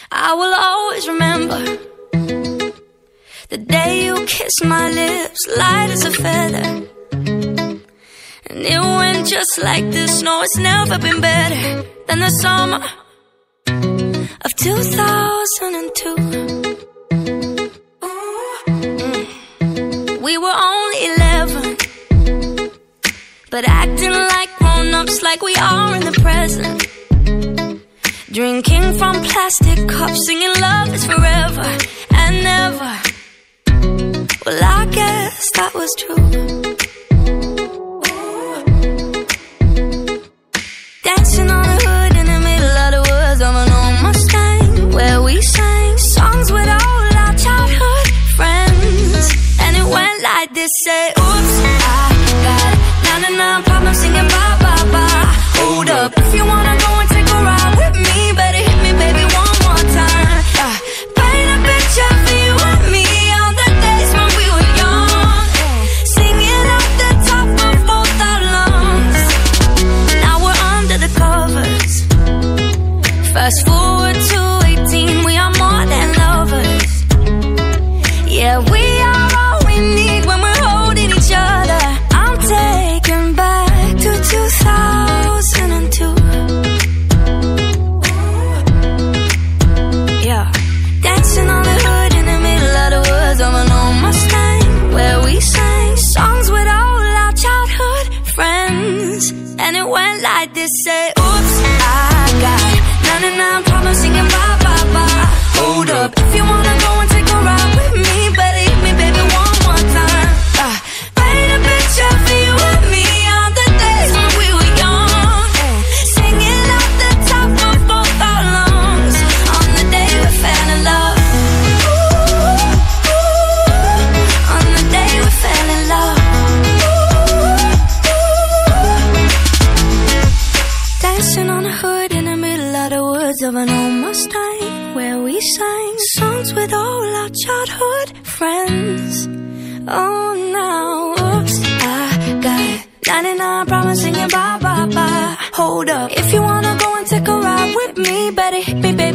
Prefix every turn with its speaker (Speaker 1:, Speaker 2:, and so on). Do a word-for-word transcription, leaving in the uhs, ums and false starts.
Speaker 1: I will always remember the day you kissed my lips, light as a feather. And it went just like this. No, it's never been better than the summer of two thousand two. Mm. We were only eleven, but acting like grown-ups, like we are in the present. Drinking from plastic cups, singing love is forever and never. Well, I guess that was true. Dancing on the hood in the middle of the woods of an old Mustang, where we sang songs with all our childhood friends. And it went like this, say, oops, I got ninety-nine problems singing bye, bye, bye. Hold up, if you wanna go and take a ride with me, better hit me, baby, one more time. uh, Paint a picture for you and me on the days when we were young, singing off the top of both our lungs. Now we're under the covers. Fast forward to eighteen, we are more than lovers. Yeah, we are all we need when we're holding each other. I'm taken back to two thousand two. Yeah, dancing on the hood in the middle of the woods of an old Mustang, where we sang songs with all our childhood friends. And it went like this, say, oops, I got ninety-nine problems singing bye, bye, bye. Hold up, if you wanna go and take a ride with me, better hit me, baby, one more time. uh, Paint a picture for you and me on the days when we were young, singing off the top of both our lungs on the day we fell in love. Ooh, ooh, on the day we fell in love. Ooh, ooh. Dancing on the hood in the middle of the woods of an old Mustang, where we sang songs with all our childhood friends. Oh, now, oops, I got ninety-nine problems singing bye, bye, bye. Hold up, if you wanna go and take a ride with me, better hit me, baby.